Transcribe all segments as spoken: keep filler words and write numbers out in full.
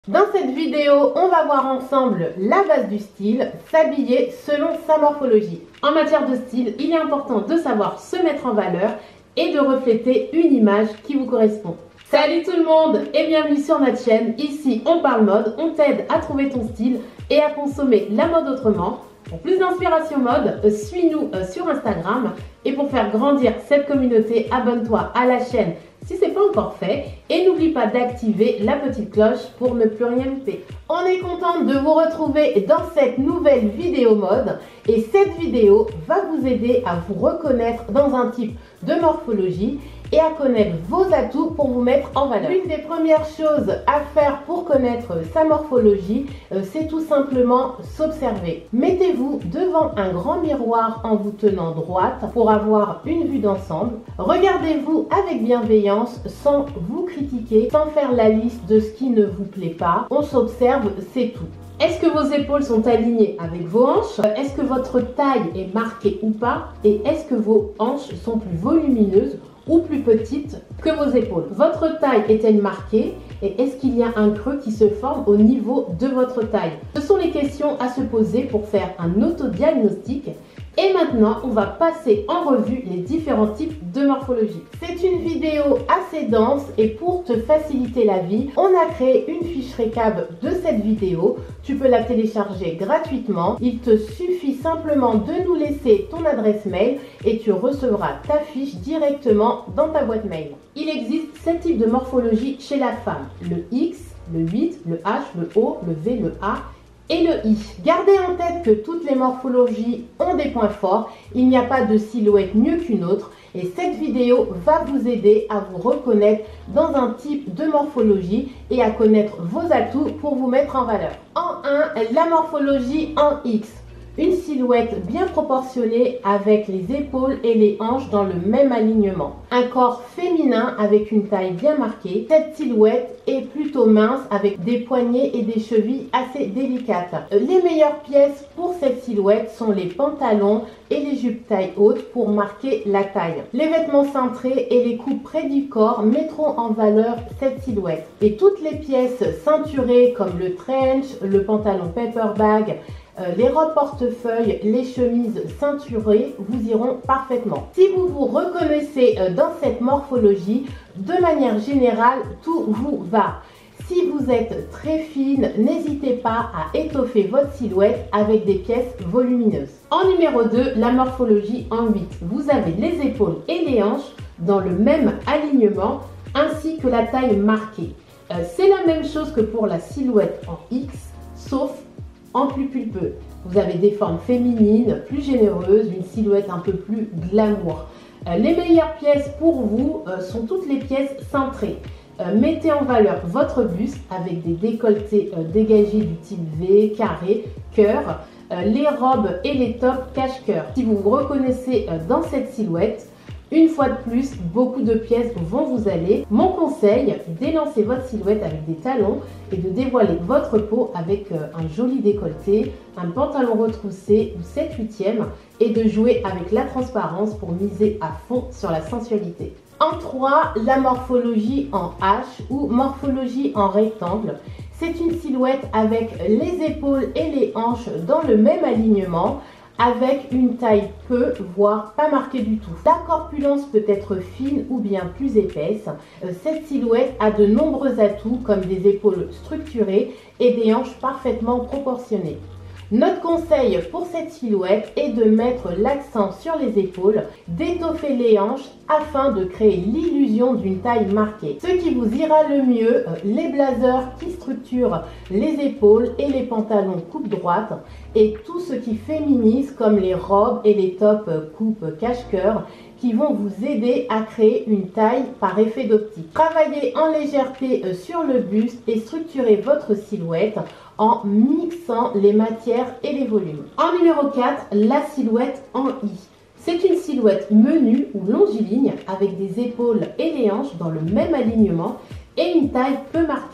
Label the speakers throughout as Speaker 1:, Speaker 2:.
Speaker 1: Dans cette vidéo, on va voir ensemble la base du style, s'habiller selon sa morphologie. En matière de style, il est important de savoir se mettre en valeur et de refléter une image qui vous correspond. Salut tout le monde et bienvenue sur notre chaîne. Ici, on parle mode, on t'aide à trouver ton style et à consommer la mode autrement. Pour plus d'inspiration mode, suis-nous sur Instagram. Et pour faire grandir cette communauté, abonne-toi à la chaîne si ce n'est pas encore fait. Et n'oublie pas d'activer la petite cloche pour ne plus rien louper. On est content de vous retrouver dans cette nouvelle vidéo mode. Et cette vidéo va vous aider à vous reconnaître dans un type de morphologie et à connaître vos atouts pour vous mettre en valeur. L'une des premières choses à faire pour connaître sa morphologie, euh, c'est tout simplement s'observer. Mettez-vous devant un grand miroir en vous tenant droite pour avoir une vue d'ensemble. Regardez-vous avec bienveillance sans vous critiquer, sans faire la liste de ce qui ne vous plaît pas. On s'observe, c'est tout. Est-ce que vos épaules sont alignées avec vos hanches? Est-ce que votre taille est marquée ou pas? Et est-ce que vos hanches sont plus volumineuses ou plus petites que vos épaules? Votre taille est-elle marquée? Et est-ce qu'il y a un creux qui se forme au niveau de votre taille? Ce sont les questions à se poser pour faire un autodiagnostic. Et maintenant, on va passer en revue les différents types de morphologie. C'est une vidéo assez dense et pour te faciliter la vie, on a créé une fiche récap de cette vidéo. Tu peux la télécharger gratuitement. Il te suffit simplement de nous laisser ton adresse mail et tu recevras ta fiche directement dans ta boîte mail. Il existe sept types de morphologie chez la femme. Le X, le huit, le H, le O, le V, le A et le I. Gardez en tête que toutes les morphologies ont des points forts. Il n'y a pas de silhouette mieux qu'une autre. Et cette vidéo va vous aider à vous reconnaître dans un type de morphologie et à connaître vos atouts pour vous mettre en valeur. En un, la morphologie en X. Une silhouette bien proportionnée avec les épaules et les hanches dans le même alignement. Un corps féminin avec une taille bien marquée. Cette silhouette est plutôt mince avec des poignets et des chevilles assez délicates. Les meilleures pièces pour cette silhouette sont les pantalons et les jupes taille haute pour marquer la taille. Les vêtements cintrés et les coupes près du corps mettront en valeur cette silhouette. Et toutes les pièces ceinturées comme le trench, le pantalon paper bag, Euh, les robes portefeuille, les chemises ceinturées vous iront parfaitement. Si vous vous reconnaissez euh, dans cette morphologie, de manière générale, tout vous va. Si vous êtes très fine, n'hésitez pas à étoffer votre silhouette avec des pièces volumineuses. En numéro deux, la morphologie en huit. Vous avez les épaules et les hanches dans le même alignement ainsi que la taille marquée. Euh, C'est la même chose que pour la silhouette en X, sauf en plus pulpeux. Vous avez des formes féminines, plus généreuses, une silhouette un peu plus glamour. Euh, les meilleures pièces pour vous euh, sont toutes les pièces cintrées. Euh, mettez en valeur votre buste avec des décolletés euh, dégagés du type V, carré, cœur, euh, les robes et les tops cache-cœur. Si vous vous reconnaissez euh, dans cette silhouette, une fois de plus, beaucoup de pièces vont vous aller. Mon conseil, d'élancer votre silhouette avec des talons et de dévoiler votre peau avec un joli décolleté, un pantalon retroussé ou sept huitièmes et de jouer avec la transparence pour miser à fond sur la sensualité. En trois, la morphologie en H ou morphologie en rectangle. C'est une silhouette avec les épaules et les hanches dans le même alignement, avec une taille peu, voire pas marquée du tout. La corpulence peut être fine ou bien plus épaisse. Cette silhouette a de nombreux atouts comme des épaules structurées et des hanches parfaitement proportionnées. Notre conseil pour cette silhouette est de mettre l'accent sur les épaules, d'étoffer les hanches afin de créer l'illusion d'une taille marquée. Ce qui vous ira le mieux, les blazers qui structurent les épaules et les pantalons coupe droite et tout ce qui féminise comme les robes et les tops coupe cache-cœur qui vont vous aider à créer une taille par effet d'optique. Travaillez en légèreté sur le buste et structurez votre silhouette en mixant les matières et les volumes. En numéro quatre, la silhouette en I. C'est une silhouette menue ou longiligne avec des épaules et les hanches dans le même alignement et une taille peu marquée.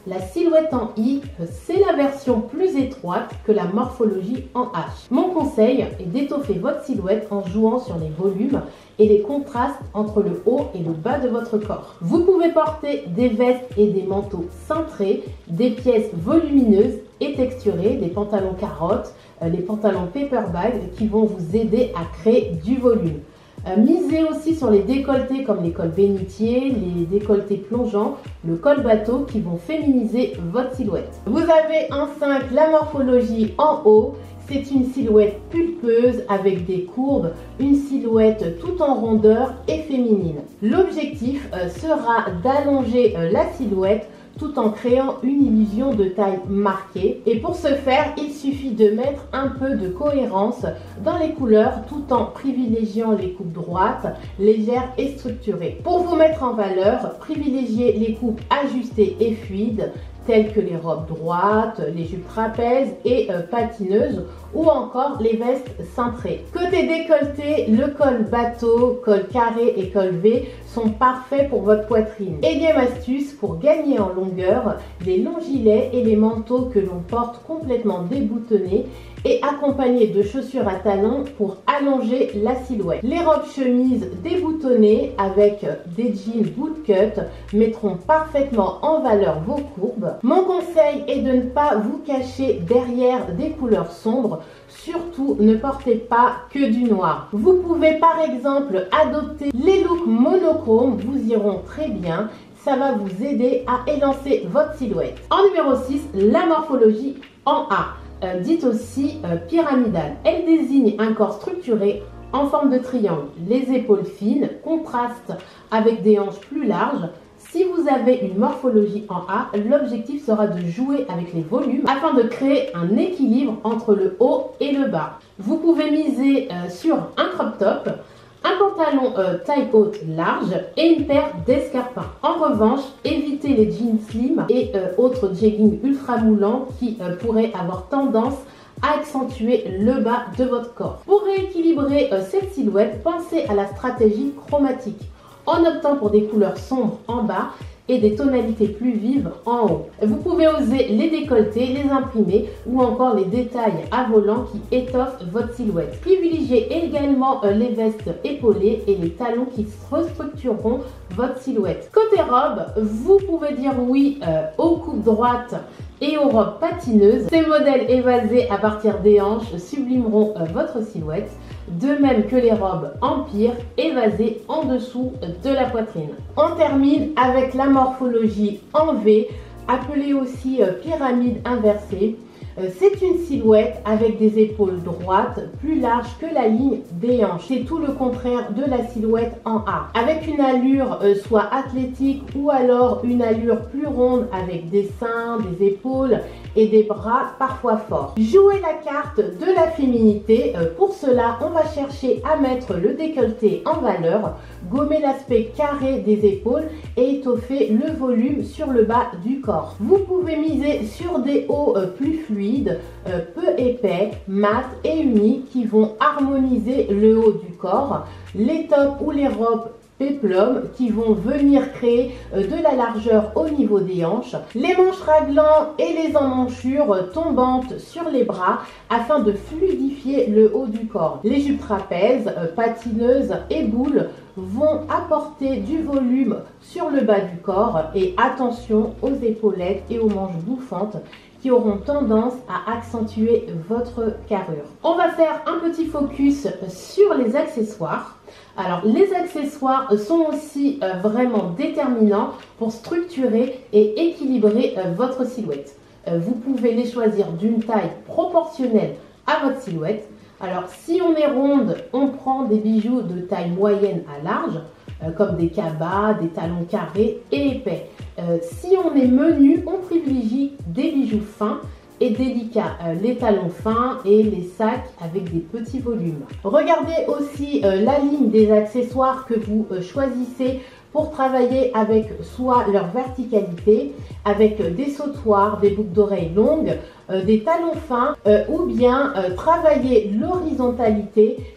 Speaker 1: La silhouette en I, c'est la version plus étroite que la morphologie en H. Mon conseil est d'étoffer votre silhouette en jouant sur les volumes et les contrastes entre le haut et le bas de votre corps. Vous pouvez porter des vestes et des manteaux cintrés, des pièces volumineuses et texturées, des pantalons carottes, les pantalons paper bag qui vont vous aider à créer du volume. Euh, misez aussi sur les décolletés comme les cols bénitiers, les décolletés plongeants, le col bateau qui vont féminiser votre silhouette. Vous avez en cinq la morphologie en haut. C'est une silhouette pulpeuse avec des courbes, une silhouette tout en rondeur et féminine. L'objectif euh, sera d'allonger euh, la silhouette tout en créant une illusion de taille marquée. Et pour ce faire, il suffit de mettre un peu de cohérence dans les couleurs tout en privilégiant les coupes droites, légères et structurées. Pour vous mettre en valeur, privilégiez les coupes ajustées et fluides telles que les robes droites, les jupes trapèzes et euh, patineuses ou encore les vestes cintrées. Côté décolleté, le col bateau, col carré et col V sont parfaits pour votre poitrine. Énième astuce pour gagner en longueur, les longs gilets et les manteaux que l'on porte complètement déboutonnés et accompagnés de chaussures à talons pour allonger la silhouette. Les robes chemises déboutonnées avec des jeans bootcut mettront parfaitement en valeur vos courbes. Mon conseil est de ne pas vous cacher derrière des couleurs sombres. Surtout, ne portez pas que du noir. Vous pouvez par exemple adopter les looks monochromes, vous iront très bien. Ça va vous aider à élancer votre silhouette. En numéro six, la morphologie en A. Euh, dite aussi euh, pyramidale. Elle désigne un corps structuré en forme de triangle. Les épaules fines contrastent avec des hanches plus larges. Si vous avez une morphologie en A, l'objectif sera de jouer avec les volumes afin de créer un équilibre entre le haut et le bas. Vous pouvez miser euh, sur un crop top, un pantalon euh, taille haute large et une paire d'escarpins. En revanche, évitez les jeans slim et euh, autres jeggings ultra moulants qui euh, pourraient avoir tendance à accentuer le bas de votre corps. Pour rééquilibrer euh, cette silhouette, pensez à la stratégie chromatique en optant pour des couleurs sombres en bas et des tonalités plus vives en haut. Vous pouvez oser les décolleter, les imprimer ou encore les détails à volant qui étoffent votre silhouette. Privilégiez également les vestes épaulées et les talons qui restructureront votre silhouette. Côté robe, vous pouvez dire oui euh, aux coupes droites et aux robes patineuses. Ces modèles évasés à partir des hanches sublimeront euh, votre silhouette, de même que les robes empire évasées en dessous de la poitrine. On termine avec la morphologie en V, appelée aussi euh, pyramide inversée. Euh, c'est une silhouette avec des épaules droites plus larges que la ligne des hanches. C'est tout le contraire de la silhouette en A. Avec une allure euh, soit athlétique ou alors une allure plus ronde avec des seins, des épaules et des bras parfois forts. Jouez la carte de la féminité. Euh, pour cela, on va chercher à mettre le décolleté en valeur, gommer l'aspect carré des épaules et étoffer le volume sur le bas du corps. Vous pouvez miser sur des hauts euh, plus fluides, euh, peu épais, mat et unis qui vont harmoniser le haut du corps. Les tops ou les robes péplum qui vont venir créer de la largeur au niveau des hanches, les manches raglants et les emmanchures tombantes sur les bras afin de fluidifier le haut du corps. Les jupes trapèzes, patineuses et boules vont apporter du volume sur le bas du corps et attention aux épaulettes et aux manches bouffantes qui auront tendance à accentuer votre carrure. On va faire un petit focus sur les accessoires. Alors les accessoires sont aussi euh, vraiment déterminants pour structurer et équilibrer euh, votre silhouette. Euh, vous pouvez les choisir d'une taille proportionnelle à votre silhouette. Alors si on est ronde, on prend des bijoux de taille moyenne à large, euh, comme des cabas, des talons carrés et épais. Euh, si on est menu, on privilégie des bijoux fins et délicats, euh, les talons fins et les sacs avec des petits volumes. Regardez aussi euh, la ligne des accessoires que vous euh, choisissez pour travailler avec soit leur verticalité, avec euh, des sautoirs, des boucles d'oreilles longues, euh, des talons fins euh, ou bien euh, travailler l'horizontalité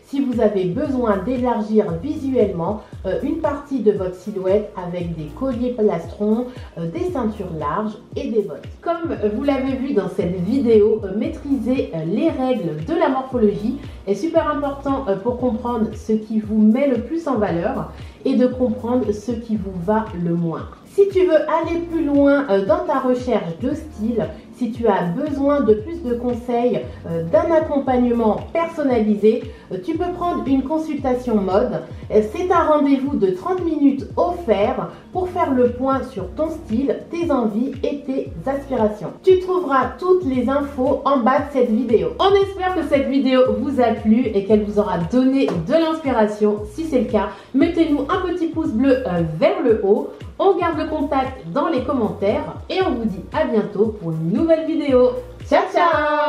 Speaker 1: si vous avez besoin d'élargir visuellement euh, une partie de votre silhouette avec des colliers plastrons, euh, des ceintures larges et des bottes. Comme vous l'avez vu dans cette vidéo, euh, maîtriser euh, les règles de la morphologie est super important euh, pour comprendre ce qui vous met le plus en valeur et de comprendre ce qui vous va le moins. Si tu veux aller plus loin euh, dans ta recherche de style, si tu as besoin de plus de conseils, euh, d'un accompagnement personnalisé, euh, tu peux prendre une consultation mode. Euh, c'est un rendez-vous de trente minutes offert pour faire le point sur ton style, tes envies et tes aspirations. Tu trouveras toutes les infos en bas de cette vidéo. On espère que cette vidéo vous a plu et qu'elle vous aura donné de l'inspiration. Si c'est le cas, mettez-nous un petit pouce bleu euh, vers le haut. On garde le contact dans les commentaires et on vous dit à bientôt pour une nouvelle vidéo. Ciao ciao!